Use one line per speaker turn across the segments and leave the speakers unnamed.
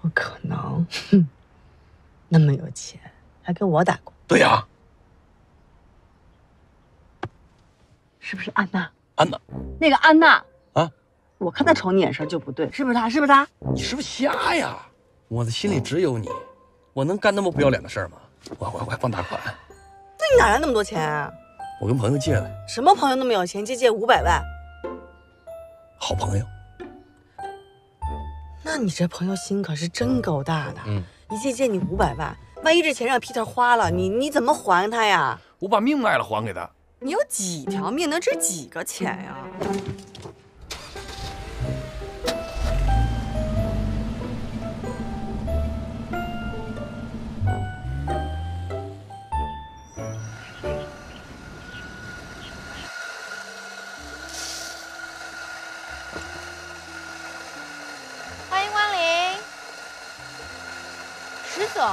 不可能，哼，那么有钱，还给我打工？
对呀，
是不是安娜？
安娜，
那个安娜
啊，
我看她瞅你眼神就不对，是不是她？是不是她？
你是不是瞎呀？我的心里只有你，我能干那么不要脸的事儿吗？快放大款！
那你哪来那么多钱啊？
我跟朋友借的。
什么朋友那么有钱，借500万？
好朋友。
那你这朋友心可是真够大的。一借你500万，万一这钱让 Peter 花了，你怎么还他呀？
我把命卖了还给他。
你有几条命，能值几个钱呀？
欢迎光临，石总。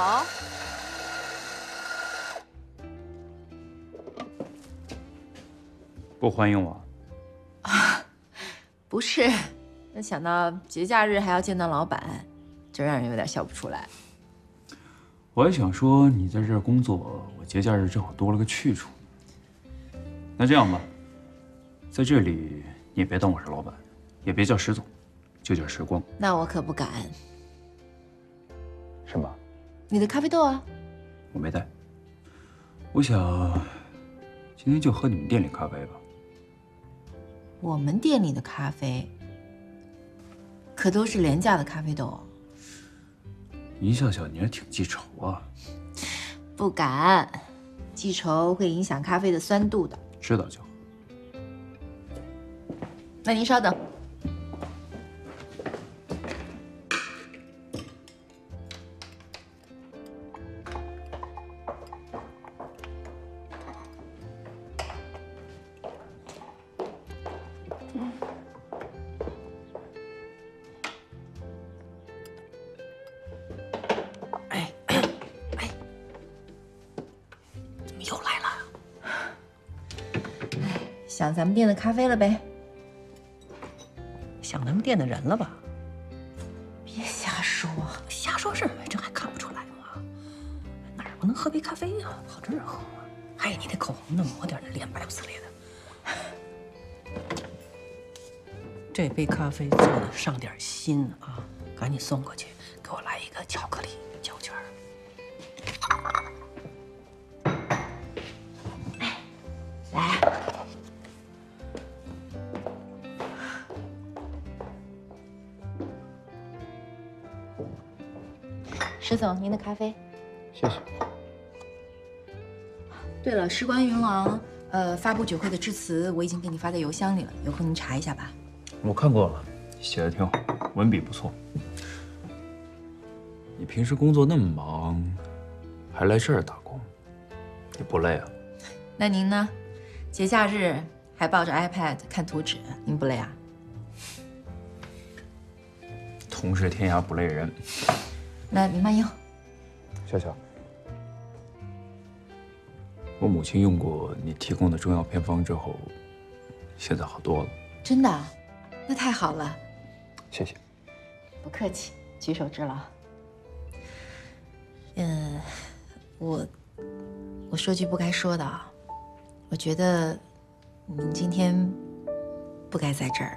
不欢迎我？
啊，不是，那想到节假日还要见到老板，就让人有点笑不出来。
我还想说你在这儿工作，我节假日正好多了个去处。那这样吧，在这里你也别当我是老板，也别叫石总，就叫时光。
那我可不敢。
什么？
你的咖啡豆啊？
我没带。我想今天就喝你们店里咖啡吧。
我们店里的咖啡可都是廉价的咖啡豆。
一笑笑，你还挺记仇啊。
不敢，记仇会影响咖啡的酸度的。
知道就好。
那您稍等。想咱们店的咖啡了呗？
想咱们店的人了吧？
别瞎说，
瞎说什么？这还看不出来吗？哪儿不能喝杯咖啡呀？跑这儿喝。哎，你那口红呢？抹点，脸白不呲咧的。这杯咖啡做的上点心啊，赶紧送过去，给我来一个巧克力胶卷。
来。石总，您的咖啡。
谢谢。
对了，时光云廊发布酒会的致辞，我已经给你发在邮箱里了，有空您查一下吧。
我看过了，写的挺好，文笔不错。你平时工作那么忙，还来这儿打工，你不累啊？
那您呢？节假日还抱着 iPad 看图纸，您不累啊？
同是天涯不累人。
那您慢用。
笑笑，我母亲用过你提供的中药偏方之后，现在好多了。
真的？那太好了。
谢谢。
不客气，举手之劳。我说句不该说的啊，我觉得您今天不该在这儿。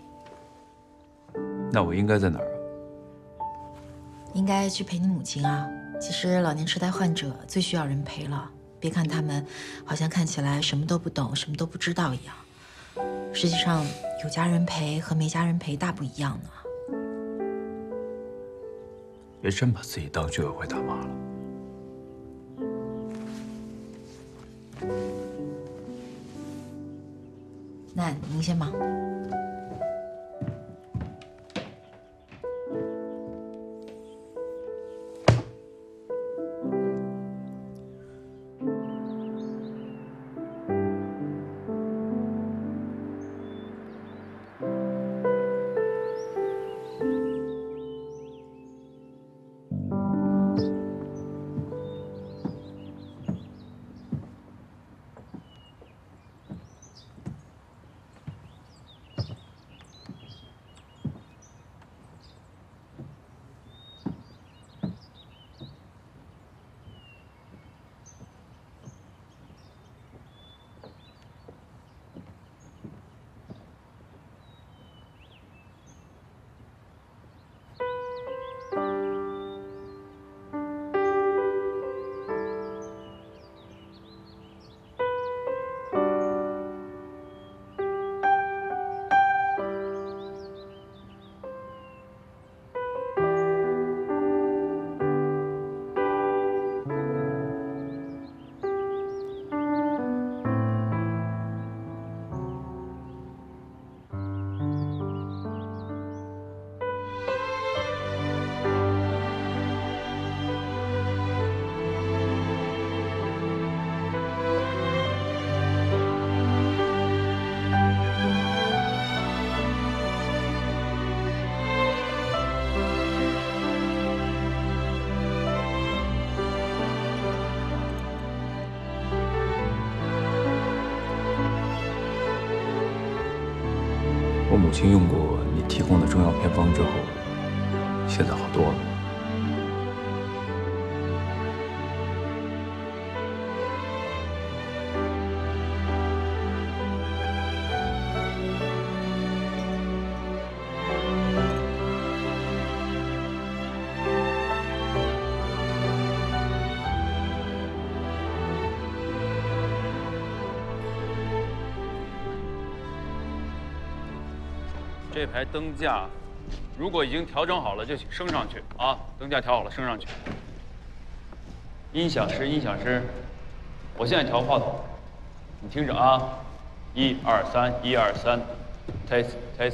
那我应该在哪儿啊？
应该去陪你母亲啊。其实老年痴呆患者最需要人陪了，别看他们好像看起来什么都不懂、什么都不知道一样，实际上有家人陪和没家人陪大不一样呢。
别真把自己当居委会大妈了。
那您先忙。
母亲用过你提供的中药偏方之后，现在好多了。这排灯架，如果已经调整好了，就请升上去啊！灯架调好了，升上去。音响师，我现在调话筒，你听着啊！1、2、3， 1、2、3 ，test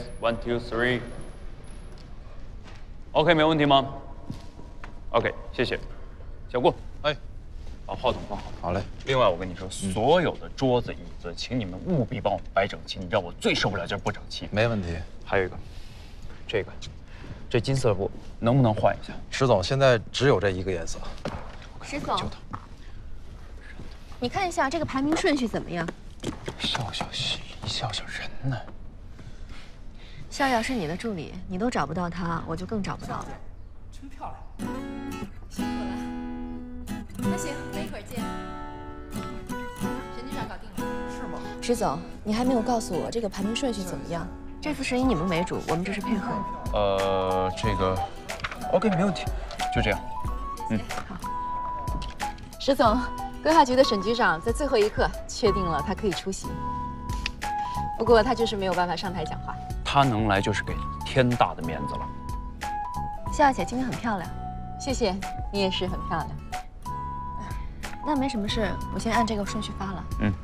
1、2、3。OK， 没问题吗 ？OK， 谢谢。小顾，哎，把话筒放好。
好嘞。
另外，我跟你说，所有的桌子、椅子，请你们务必帮我摆整齐。你知道我最受不了就是不整齐。
没问题。
还有一个，这金色布能不能换一下？
石总，现在只有这一个颜色。
石总，你看一下这个排名顺序怎么样？
笑笑心里，笑笑人呢？
笑笑是你的助理，你都找不到他，我就更找不到了。
真漂亮。
辛苦了。那行，等一会儿见。沈局长搞定了。
是吗？
石总，你还没有告诉我这个排名顺序怎么样？这次是以你们为主，我们只是配合。
这个 OK， 没问题，就这样。
好。
石总，规划局的沈局长在最后一刻确定了他可以出席，不过他就是没有办法上台讲话。
他能来就是给天大的面子了。
笑笑姐今天很漂亮。
谢谢，你也是很漂亮。
那没什么事，我先按这个顺序发了。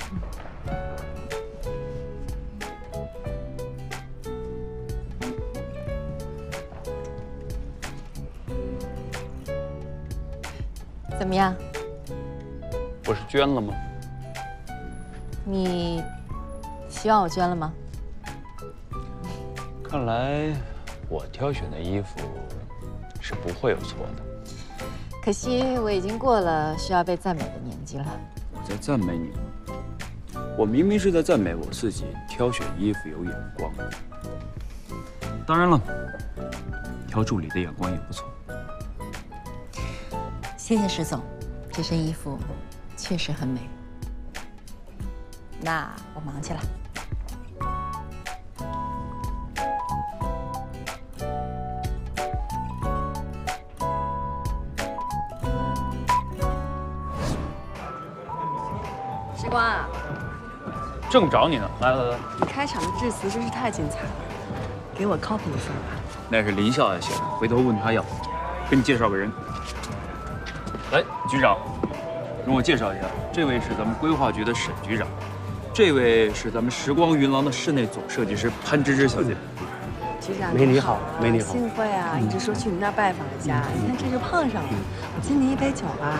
怎么样？
不是捐了吗？
你希望我捐了吗？
看来我挑选的衣服是不会有错的。
可惜我已经过了需要被赞美的年纪了。
我在赞美你吗？我明明是在赞美我自己挑选衣服有眼光。当然了，挑助理的眼光也不错。
谢谢石总，这身衣服确实很美。那我忙去了。
时光啊，
正找你呢，来，
你开场的致辞真是太精彩了，给我 copy 一份吧。
那是林少爷写的，回头问他要。给你介绍个人。来，局长，容我介绍一下，这位是咱们规划局的沈局长，这位是咱们时光云廊的室内总设计师潘芝芝小姐。
局长
美女好，美女好，
幸会啊！一直说去你那儿拜访一下，你看这就碰上了。我敬你一杯酒吧。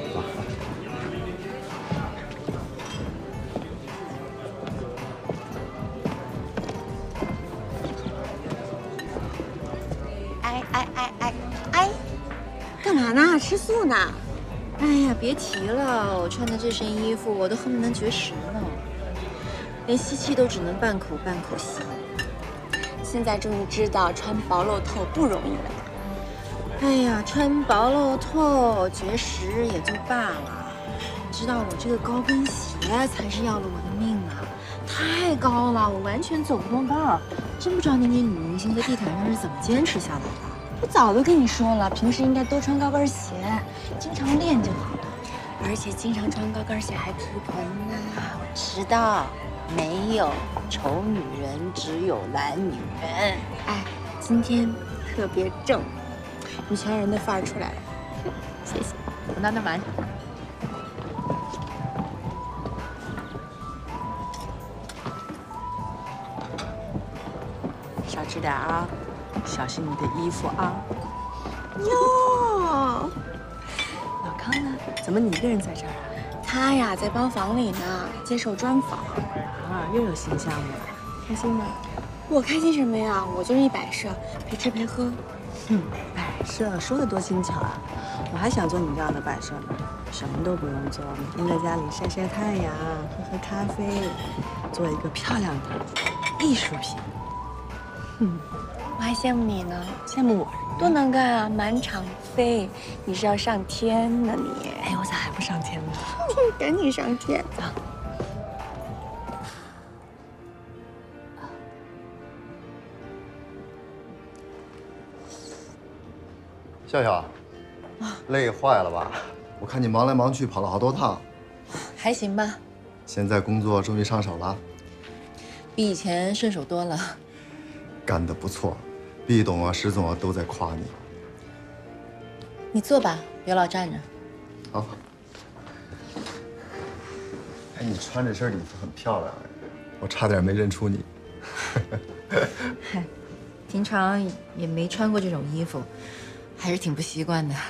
干嘛呢？吃素呢？
哎呀，别提了，我穿的这身衣服，我都恨不能绝食呢，连吸气都只能半口半口吸。
现在终于知道穿薄露透不容易了。
哎呀，穿薄露透绝食也就罢了，你知道我这个高跟鞋才是要了我的命啊！太高了，我完全走不动道儿。真不知道那些女明星在地毯上是怎么坚持下来的。
我早都跟你说了，平时应该多穿高跟鞋，经常练就好了。而且经常穿高跟鞋还出棚呢。
我知道，没有丑女人，只有懒女人。
哎，今天特别正，女强人的范儿出来了。谢谢。
我拿买。
少吃点啊，小心你的衣服啊。
哟，
老康呢？怎么你一个人在这儿啊？
他呀在包房里呢，接受专访。
啊，又有新项目了，开心吗？
我开心什么呀？我就是一摆设，陪吃陪喝。
摆设说的多轻巧啊！我还想做你这样的摆设呢，什么都不用做，每天在家里晒晒太阳，喝喝咖啡，做一个漂亮的艺术品。
我还羡慕你呢，
羡慕我？
多能干啊，满场飞。你是要上天呢你？
哎，我咋还不上天呢？
赶紧上天！走。
笑笑，累坏了吧？我看你忙来忙去，跑了好多趟。
还行吧，
现在工作终于上手了，
比以前顺手多了。
干得不错，毕董啊、石总啊都在夸你。
你坐吧，别老站着。
好。哎，你穿这身礼服很漂亮，我差点没认出你。
嗨，平常也没穿过这种衣服，还是挺不习惯的。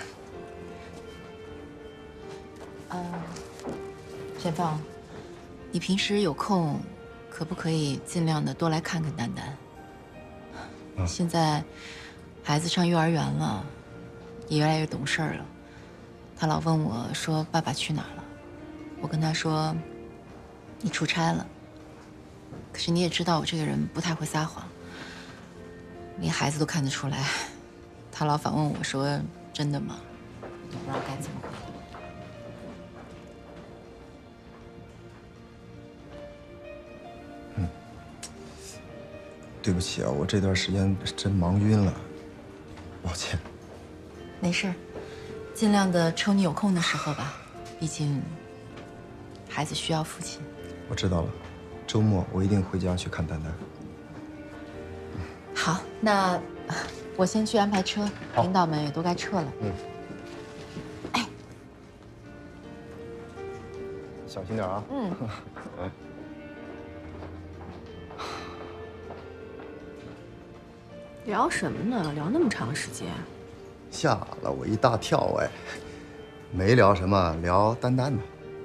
玄凤，你平时有空，可不可以尽量的多来看看丹丹？现在孩子上幼儿园了，也越来越懂事了。他老问我说：“爸爸去哪儿了？”我跟他说：“你出差了。”可是你也知道我这个人不太会撒谎，连孩子都看得出来。他老反问我说：“真的吗？”我都不知道该怎么回答。
对不起啊，我这段时间真忙晕了，抱歉。
没事，尽量的抽你有空的时候吧，毕竟孩子需要父亲。
我知道了，周末我一定回家去看丹丹。
好，那我先去安排车，领导们也都该撤了。哎，
小心点啊。
聊什么呢？聊那么长时间？
吓了我一大跳哎！没聊什么，聊丹丹呢。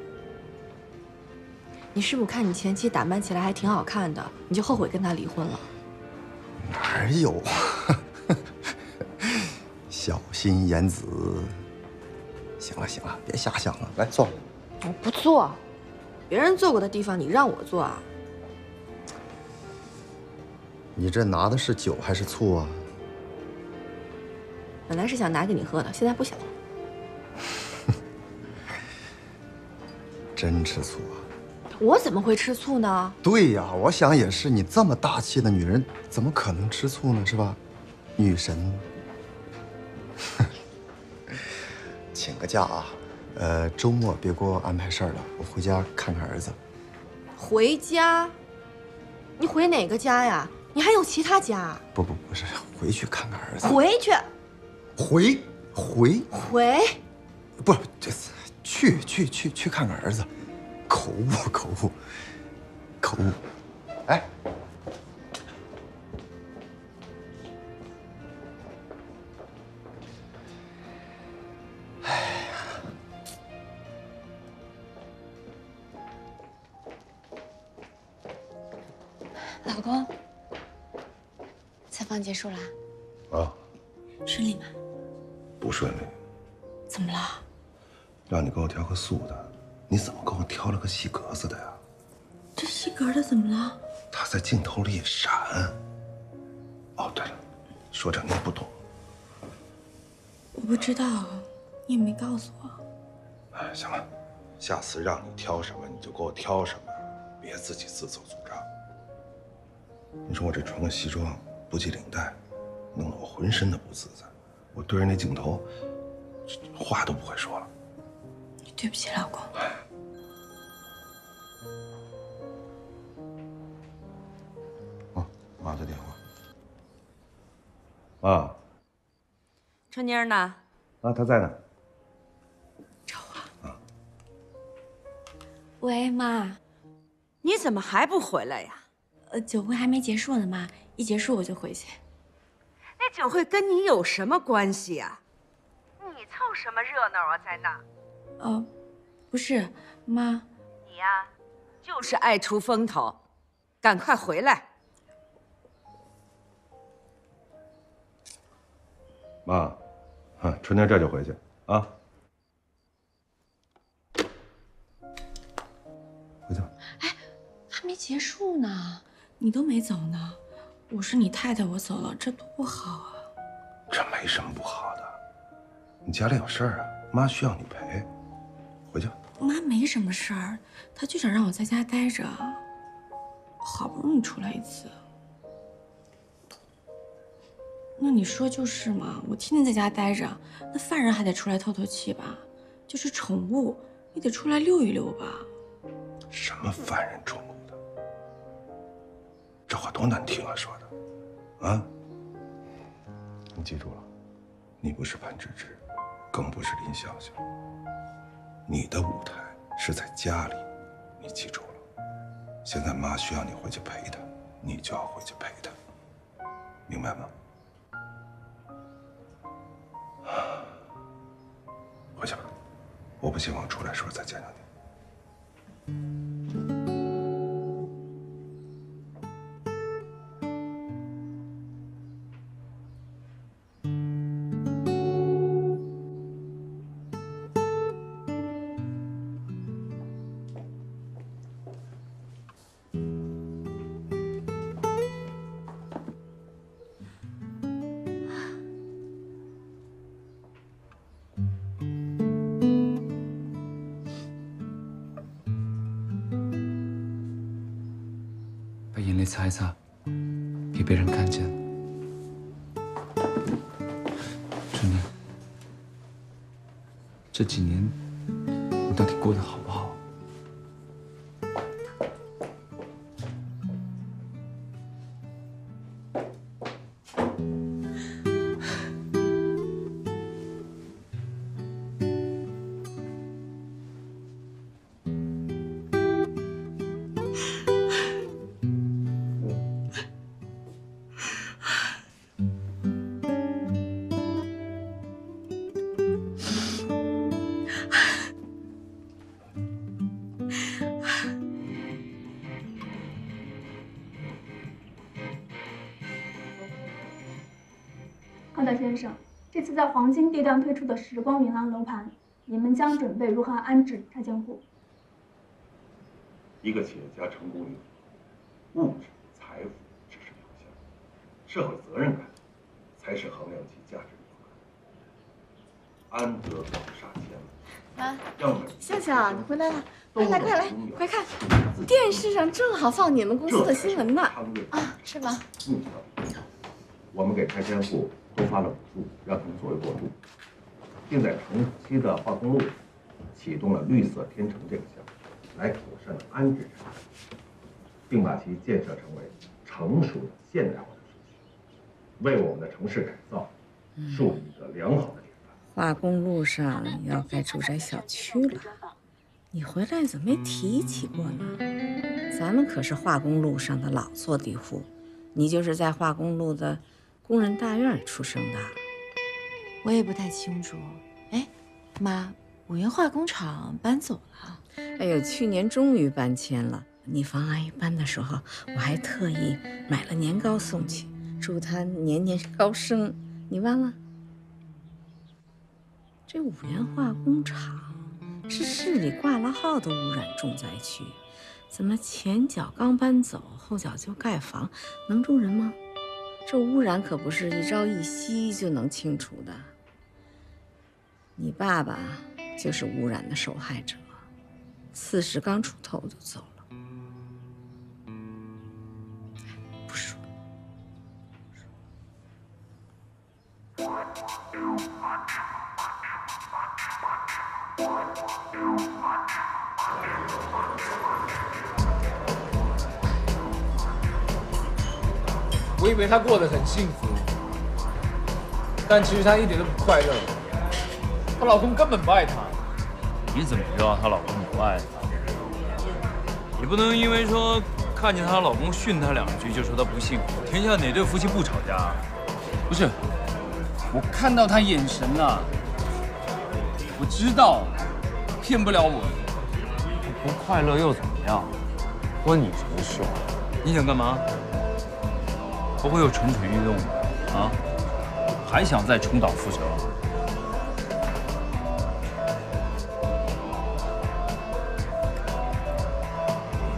你是不是看你前妻打扮起来还挺好看的，你就后悔跟他离婚了？
哪有啊？小心眼子。行了行了，别瞎想了，来坐。
我不坐，别人坐过的地方你让我坐啊？
你这拿的是酒还是醋啊？
本来是想拿给你喝的，现在不想了。
真吃醋啊？
我怎么会吃醋呢？
对呀，我想也是，你这么大气的女人，怎么可能吃醋呢？是吧？女神。请个假啊，周末别给我安排事儿了，我回家看看儿子。
回家？你回哪个家呀？你还有其他家？
不是，回去看看儿子。
回去。
回。不是，这去看看儿子。口误。哎。
老公，采访结束了？
啊，
顺利吗？
不顺利。
怎么了？
让你给我挑个素的，你怎么给我挑了个细格子的呀？
这细格的怎么了？
他在镜头里闪。哦，对了，说这你也不懂。
我不知道，你也没告诉我。
哎，行了，下次让你挑什么你就给我挑什么，别自己自作主张。你说我这穿个西装不系领带，弄得我浑身的不自在。我对着那镜头，话都不会说了。
对不起，老公。
哦，妈的电话。妈。
春妮儿呢？
啊，她在呢。
找我。喂，妈。
你怎么还不回来呀？
酒会还没结束呢，妈，一结束我就回去。
那酒会跟你有什么关系呀？你凑什么热闹啊，在那？
不是，妈。
你呀，就是爱出风头，赶快回来。
妈，春天这就回去啊。回去吧。
哎，还没结束呢，你都没走呢， 我是你太太，我走了，这多不好啊！
这没什么不好的，你家里有事儿啊，妈需要你陪，回去。
妈没什么事儿，她就想让我在家待着。好不容易出来一次，那你说就是嘛？我天天在家待着，那犯人还得出来透透气吧？就是宠物也得出来溜一溜吧？
什么犯人宠物的？这话多难听啊，说的，啊？你记住了，你不是潘芝芝，更不是林笑笑，你的舞台是在家里，你记住了。现在妈需要你回去陪她，你就要回去陪她，明白吗？回去吧，我不希望出来时候再见到你。
把眼泪擦一擦，别被人看见。春妮，这几年你到底过得好不好？
高大先生，这次在黄金地段推出的时光云安楼盘，你们将准备如何安置拆迁户？
一个企业家成功与否，物质财富只是表象，社会责任感才是衡量其价值的标杆。安得广厦千万。
笑笑，你回来了，快来快来，快看，电视上正好放你们公司的新闻呢。啊，是吗？
我们给拆迁户多发了补助，让他们作为过渡，并在城西的化工路启动了绿色天城这个项目，来妥善的安置拆迁，并把其建设成为成熟的现代化的社区，为我们的城市改造树立一个良好的典范。
化工路上要盖住宅小区了，你回来怎么没提起过呢？咱们可是化工路上的老坐地户，你就是在化工路的工人大院出生的。
我也不太清楚。哎，妈，五源化工厂搬走了。
哎呦，去年终于搬迁了。你房阿姨搬的时候，我还特意买了年糕送去，祝她年年高升。你忘了？这五源化工厂是市里挂了号的污染重灾区，怎么前脚刚搬走，后脚就盖房，能住人吗？这污染可不是一朝一夕就能清除的。你爸爸就是污染的受害者，40刚出头就走了。不说。
我以为她过得很幸福，但其实她一点都不快乐。她老公根本不爱她。
你怎么知道她老公不爱她？也不能因为说看见她老公训她2句就说她不幸福。天下哪对夫妻不吵架？
不是，我看到她眼神了，我知道骗不了我。
不快乐又怎么样？关你什么事？你想干嘛？不会又蠢蠢欲动的啊？还想再重蹈覆辙？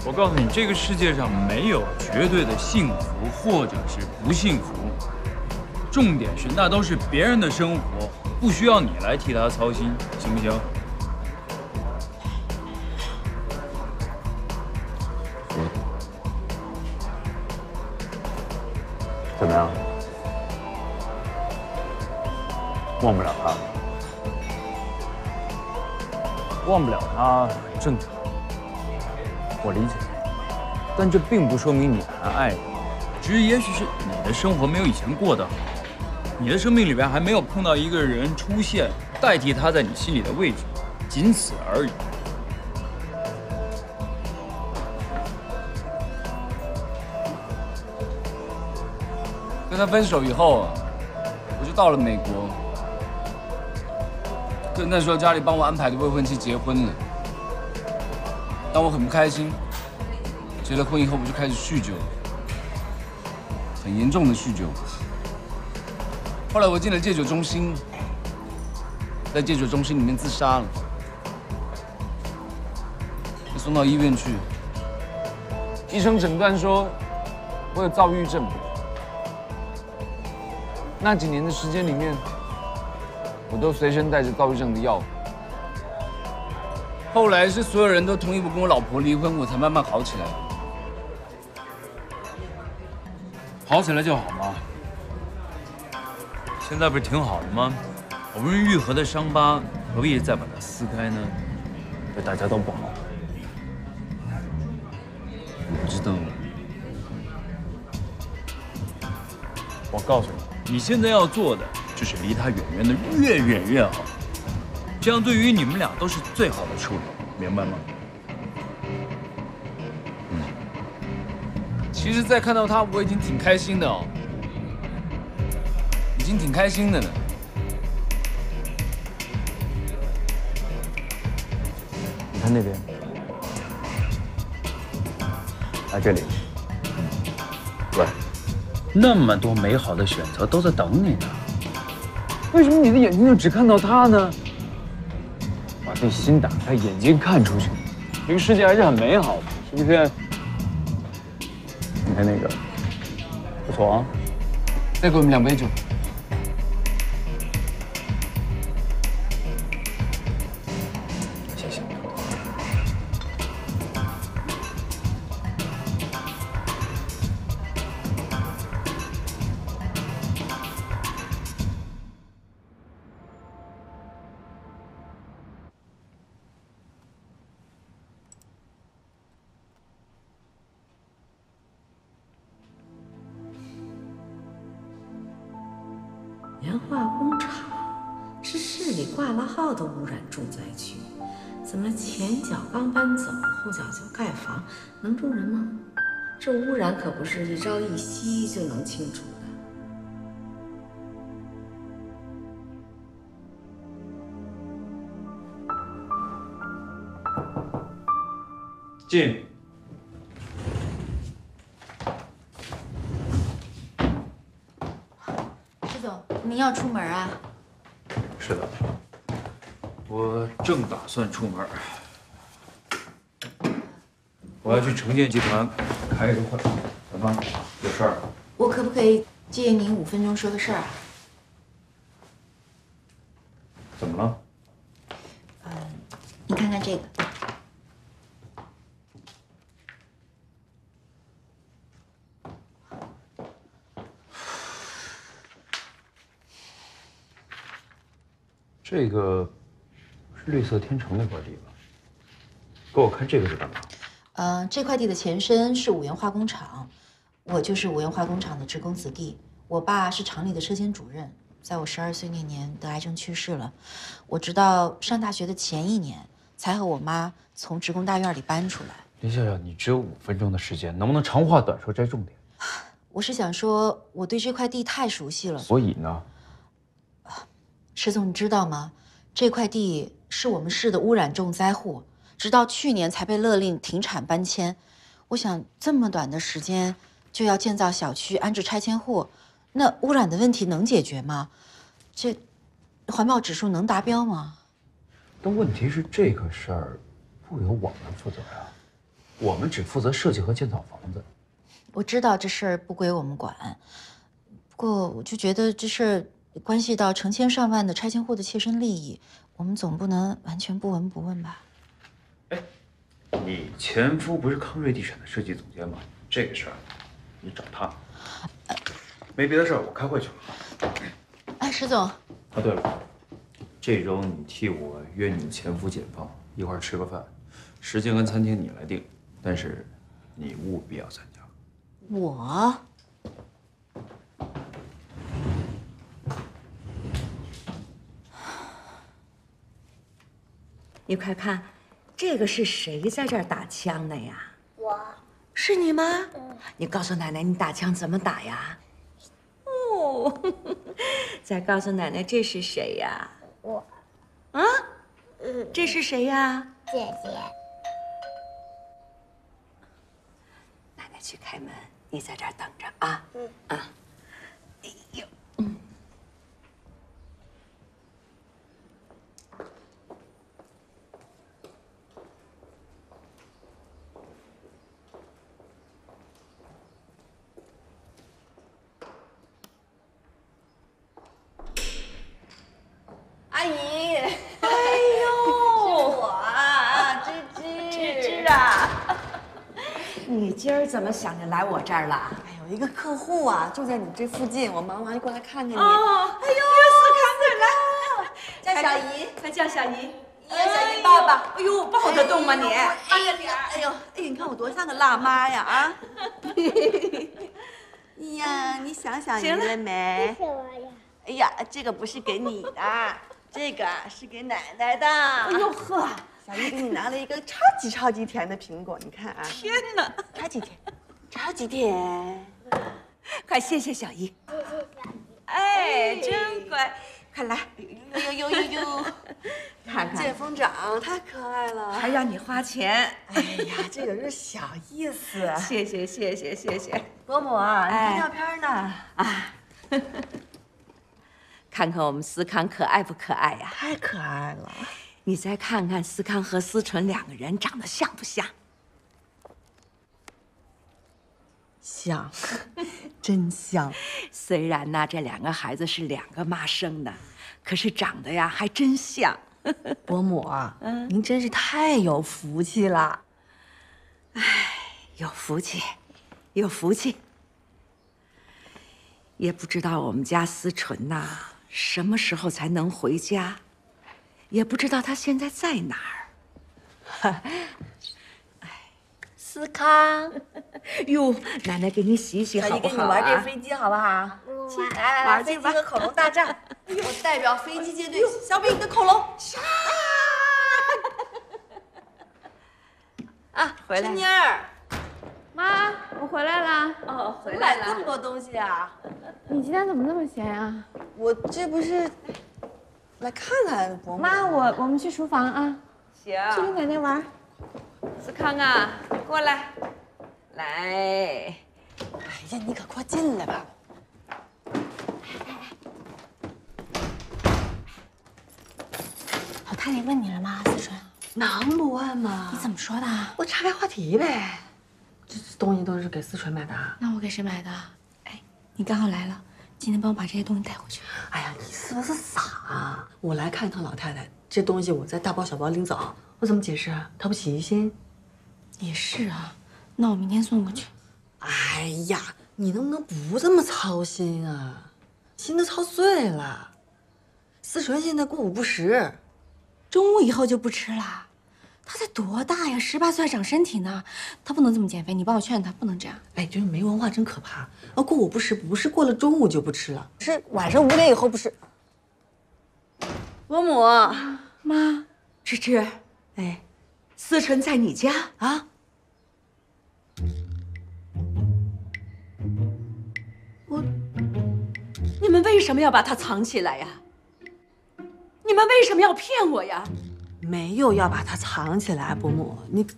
我告诉你，这个世界上没有绝对的幸福或者是不幸福，重点是那都是别人的生活，不需要你来替他操心，行不行？怎么样？忘不了他？忘不了他很正常，我理解。但这并不说明你还爱他，只是也许是你的生活没有以前过得好，你的生命里边还没有碰到一个人出现，代替他在你心里的位置，仅此而已。
跟他分手以后啊，我就到了美国，跟那时候家里帮我安排的未婚妻结婚了。当我很不开心，结了婚以后我就开始酗酒，很严重的酗酒。后来我进了戒酒中心，在戒酒中心里面自杀了，被送到医院去，医生诊断说我有躁郁症。那几年的时间里面，我都随身带着躁郁症的药。后来是所有人都同意我跟我老婆离婚，我才慢慢好起来。
好起来就好嘛。现在不是挺好的吗？好不容易愈合的伤疤，何必再把它撕开呢？对大家都不好。
我知道。
我告诉你。你现在要做的就是离他远远的，越远越好，这样对于你们俩都是最好的处理，明白吗？
其实，在看到他，我已经挺开心的哦，已经挺开心的了。
你看那边，来这里，喂。那么多美好的选择都在等你呢，为什么你的眼睛就只看到他呢？把这心打开，眼睛看出去，这个世界还是很美好的，是不是？你看那个，不错啊。
再给我们2杯酒。
谢谢。
棉化工厂是市里挂了号的污染重灾区，怎么前脚刚搬走，后脚就盖房，能住人吗？这污染可不是一朝一夕就能清除的。
进。
施总，您要出门啊？
是的，我正打算出门，我要去城建集团开一个会。怎么？有事儿？
我可不可以借您5分钟说个事儿啊？
怎么了？
你看看这个。
这个是绿色天成那块地吧？给我看这个是干嘛？
这块地的前身是五源化工厂，我就是五源化工厂的职工子弟。我爸是厂里的车间主任，在我12岁那年得癌症去世了。我直到上大学的前1年，才和我妈从职工大院里搬出来。
林笑笑，你只有5分钟的时间，能不能长话短说，摘重点？
我是想说，我对这块地太熟悉了。
所以呢？
石总，你知道吗？这块地是我们市的污染重灾户，直到去年才被勒令停产搬迁。我想，这么短的时间就要建造小区、安置拆迁户，那污染的问题能解决吗？这环保指数能达标吗？
但问题是，这个事儿不由我们负责呀。 我们只负责设计和建造房子。
我知道这事儿不归我们管，不过我就觉得这事儿关系到成千上万的拆迁户的切身利益，我们总不能完全不闻不问吧？
哎，你前夫不是康瑞地产的设计总监吗？这个事儿你找他。没别的事儿，我开会去了。
哎，石总。
啊，对了，这周你替我约你前夫检方一块儿吃个饭，时间跟餐厅你来定，但是你务必要参加。
我。
你快看，这个是谁在这儿打枪呢呀？
我。
是你吗？你告诉奶奶你打枪怎么打呀？哦，再告诉奶奶这是谁呀？
我。
啊？这是谁呀？
姐姐。
奶奶去开门，你在这儿等着啊。啊。哎呦。
阿姨，
哎呦，
是我啊，芝芝啊，
你今儿怎么想着来我这儿了？
哎呦，一个客户啊，就在你这附近，我忙完就过来看看你。
哦，哎呦，
叫小姨，
快叫小姨。
小姨抱抱。
哎呦，抱得动吗你？
慢着点。哎呦，哎，你看我多像个辣妈呀啊！哎呀，你想想赢了没？
谢谢我呀。
哎呀，这个不是给你的，这个是给奶奶的。哎
呦呵，
小姨给你拿了一个超级甜的苹果，你看啊。
天哪，
超级甜，
快谢谢小姨。
谢谢小姨。
哎，真乖，快来。呦，看看
见风长太可爱了，
还让你花钱。
哎呀，这个是小意思。
谢谢。
伯母啊，你拍照片呢？
啊。看看我们思康可爱不可爱呀？
太可爱了！
你再看看思康和思纯两个人长得像不像？
像，真像。
虽然呢，这两个孩子是两个妈生的，可是长得呀还真像。
伯母啊，您真是太有福气了。
哎，有福气，有福气。也不知道我们家思纯呐，什么时候才能回家？也不知道他现在在哪儿。
思康，
哟，奶奶给你洗洗好不好？
小姨跟你玩这飞机好不好？来，飞机和恐龙大战。我代表飞机舰队，小比你的恐龙。啊，回来。春妮儿，
妈，我回来啦。
哦，回来了。
这么多东西啊！
你今天怎么那么闲呀？
我这不是来看看伯母。
妈，我们去厨房啊。
行。
去跟奶奶玩。
思康啊，过来，来。
哎呀，你可快进来吧。
老太太问你了吗，思纯？
能不问吗？
你怎么说的？
我岔开话题呗。这东西都是给思纯买的。
那我给谁买的？哎，你刚好来了，今天帮我把这些东西带回去。
哎呀，你是不是傻啊？我来看一趟老太太，这东西我再大包小包拎走，我怎么解释啊？她不起疑心？
也是啊，那我明天送过去。
哎呀，你能不能不这么操心啊？心都操碎了。思纯现在过午不食，
中午以后就不吃了。他才多大呀？18岁还长身体呢，他不能这么减肥。你帮我劝他，不能这样。
哎，这没文化真可怕。过午不食不是过了中午就不吃了，是晚上5点以后不吃。伯母，
妈，芝芝，哎，思纯在你家啊？你们为什么要把她藏起来呀？你们为什么要骗我呀？
没有要把它藏起来，伯母，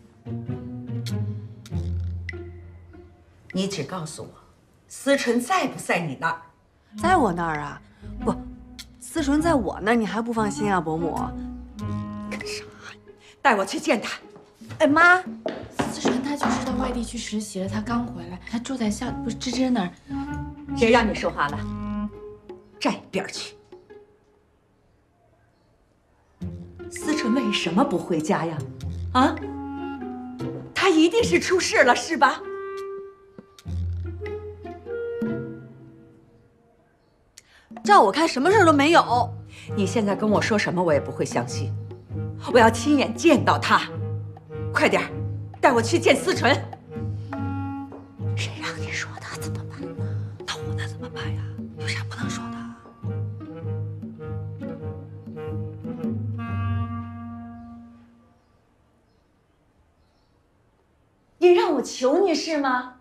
你只告诉我，思纯在不在你那儿？
在我那儿啊？不，思纯在我那儿，你还不放心啊，伯母？
干啥？带我去见他。
哎妈，思纯她他就是到外地去实习了，他刚回来，他住在不是芝芝那儿。
谁让你说话了？站一边去！思纯为什么不回家呀？啊？他一定是出事了，是吧？
照我看，什么事儿都没有。
你现在跟我说什么，我也不会相信。我要亲眼见到他。快点，带我去见思纯。谁让你说的？怎么办呢？
那我能怎么办呀？有啥不能说的？
你让我求你是吗？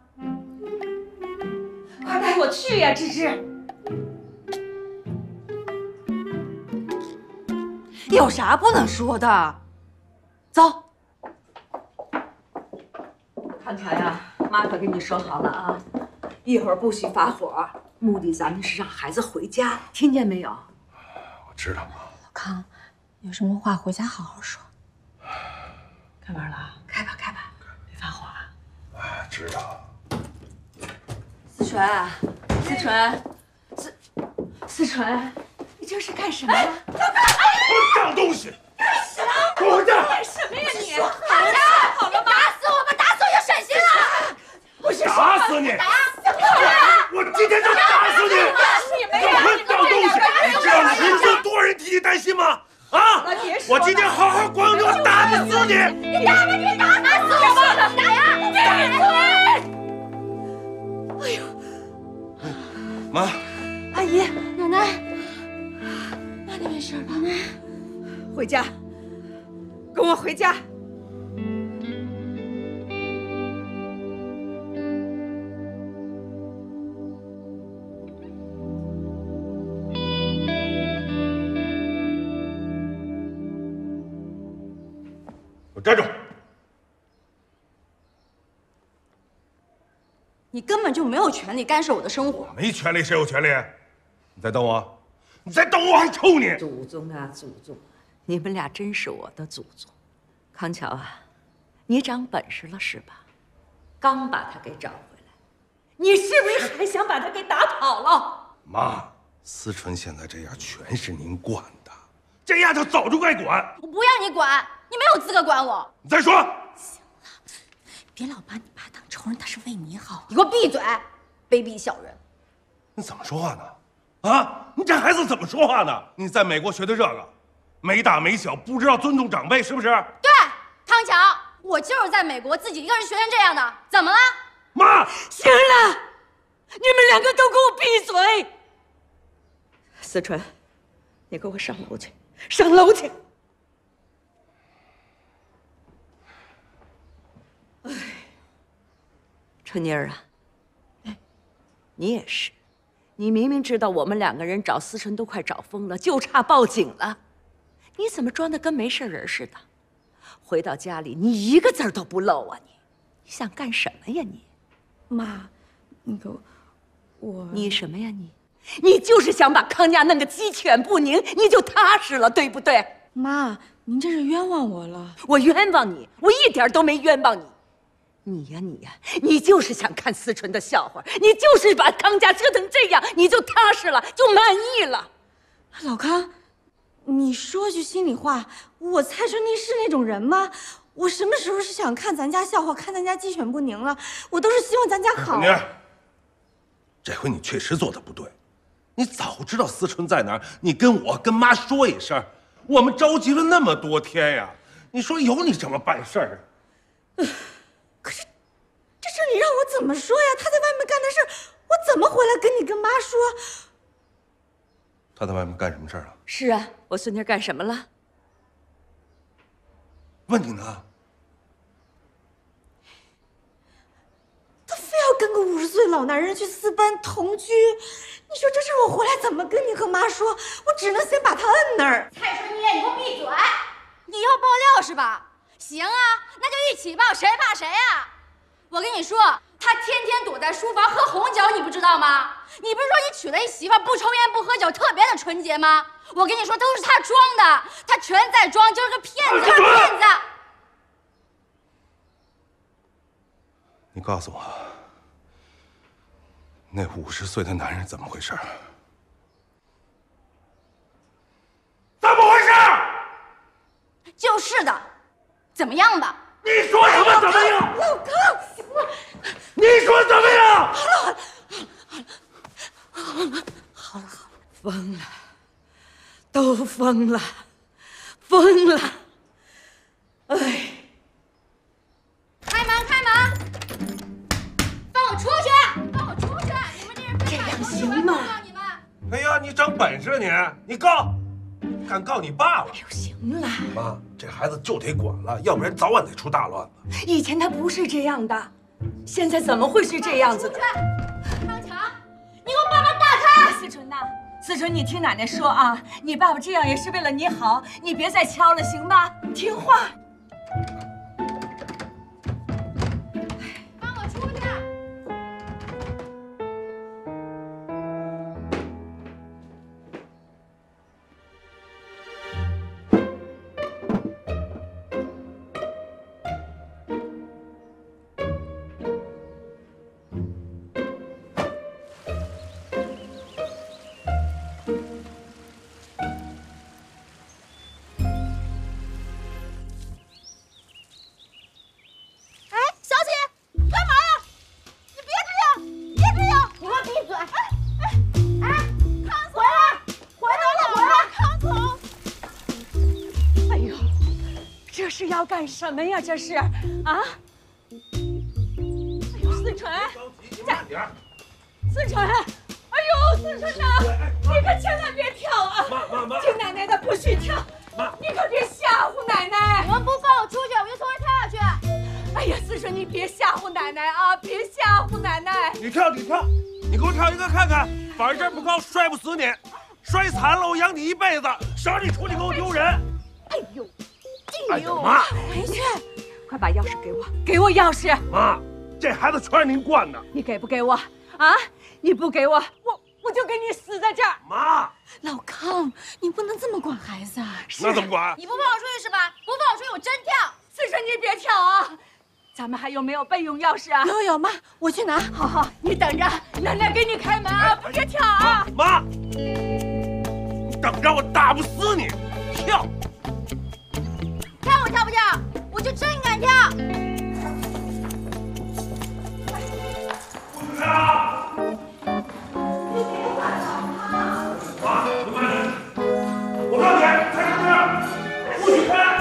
快带我去呀，芝芝！
有啥不能说的？走。
康强呀，妈可跟你说好了啊，一会儿不许发火，目的咱们是让孩子回家，听见没有？
我知道，妈。
老康，有什么话回家好好说。
开门了？
开吧，开吧，
别发火啊！
哎，知道。
思纯，思纯，思纯，你这是干什么呀？
脏东西！
给我回家！干什么呀你？说好了，好了吗？打死我们，打死我就省心了。不是
打死你！我今天就打死你！怎么会脏东西？你这样群众多人替你担心吗？啊！我今天好好光着，我打不死你！
你打吧，你打死我吧！你打呀！打死我！哎呦，
妈，
阿姨，
奶奶，妈，你没事吧？
回家，跟我回家。
站住！
你根本就没有权利干涉我的生活。
没权利，谁有权利？你再动我，你再动我，我还抽你！
祖宗啊，祖宗！你们俩真是我的祖宗。康桥啊，你长本事了是吧？刚把他给找回来，你是不是还想把他给打跑了？
妈，思纯现在这样全是您管的，这样就早就该管。
我不要你管，你没有资格管我。
你再说。
行了，别老把你爸当仇人，他是为你好。
你给我闭嘴，卑鄙小人！
你怎么说话呢？啊，你这孩子怎么说话呢？你在美国学的这个，没大没小，不知道尊重长辈，是不是？
对，康桥，我就是在美国自己一个人学成这样的，怎么了？
妈，
行了，你们两个都给我闭嘴！思纯，你给我上楼去，上楼去！哎，春妮儿啊，你也是，你明明知道我们两个人找思纯都快找疯了，就差报警了，你怎么装的跟没事人似的？回到家里，你一个字都不漏啊！你想干什么呀你？
妈，那个
你什么呀你？你就是想把康家弄个鸡犬不宁，你就踏实了，对不对？
妈，您这是冤枉我了。
我冤枉你？我一点都没冤枉你。你呀，你就是想看思纯的笑话，你就是把康家折腾这样，你就踏实了，就满意了。
老康，你说句心里话，我蔡春妮是那种人吗？我什么时候是想看咱家笑话，看咱家鸡犬不宁了？我都是希望咱家好。
春妮，这回你确实做的不对。你早知道思纯在哪儿，你跟我跟妈说一声，我们着急了那么多天呀。你说有你这么办事儿？
可是这事你让我怎么说呀？他在外面干的事，我怎么回来跟你跟妈说？
他在外面干什么事儿了？
是啊，我孙女干什么了？
问你呢。
他非要跟个50岁老男人去私奔同居，你说这事我回来怎么跟你和妈说？我只能先把他摁那儿。
蔡春妮，你给我闭嘴！你要爆料是吧？行啊，那就一起爆，谁怕谁呀？我跟你说，他天天躲在书房喝红酒，你不知道吗？你不是说你娶了一媳妇不抽烟不喝酒，特别的纯洁吗？我跟你说，都是他装的，他全在装，就是个骗子，骗子！
你告诉我，那50岁的男人怎么回事？怎么回事？
就是的，怎么样吧？
你说什么怎么样？
老康，行了，
你说怎么样？
好了，疯了，都疯了，疯了！哎，
开门，开门！放我出去！放我出去！你们这人这样行吗？你们！
哎呀，你长本事你告，敢告你爸爸？
哎呦，行了，
妈，这孩子就得管了，要不然早晚得出大乱子。
以前他不是这样的，现在怎么会是这样子的？
康强，你给我把门打开！
思纯呐，思纯，你听奶奶说啊，你爸爸这样也是为了你好，你别再敲了，行吧？听话。
放我出去！
要干什么呀？这是啊！哎呦，思纯，
慢点！
思纯，哎呦，思纯呐，你可千万别跳啊！
妈，
听奶奶的，不许跳！
妈，
你可别吓唬奶奶！
你们不放我出去，我就从这跳下去！
哎呀，思纯，你别吓唬奶奶啊！别吓唬奶奶！
你跳，你给我跳一个看看，反正不高，摔不死你，摔残了我养你一辈子，谁让你出去给我丢人！
哎呦！
哎呀妈！
回去，快把钥匙给我，给我钥匙！
妈，这孩子全是您惯的，
你给不给我？啊！你不给我，我就给你死在这儿！
妈，
老康，你不能这么管孩子啊！
那怎么管？
你不放我出去是吧？不放我出去，我真跳！
思纯，你别跳啊！咱们还有没有备用钥匙啊？
有，妈，我去拿。
好，你等着，奶奶给你开门啊！别跳啊！
妈，你等着，我打不死你！跳！
看我跳不跳？我就真敢跳！
不许开啊！妈，你慢点！我告诉你，开什么门？不许开！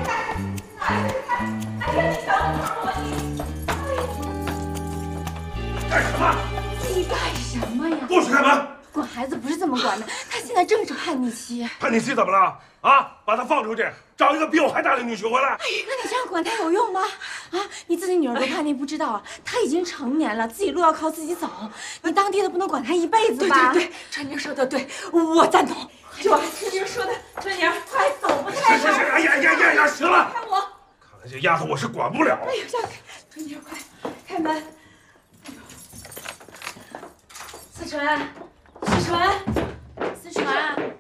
干什么？
你干什么呀？
不许开门！
管孩子不是这么管的，他现在正是叛逆期。
叛逆期怎么了？啊，把他放出去，找一个比我还大的女婿回来。
哎，那你这样管他有用吗？啊，你自己女儿都叛逆不知道啊？他已经成年了，自己路要靠自己走。你当爹的不能管他一辈子吧？
对，春妮说的对，我赞同。就按春妮说的，春妮快走吧，太
是，哎呀，行了。
看我，
看来这丫头我是管不了了。
哎呀，春妮快开门。思纯，思纯。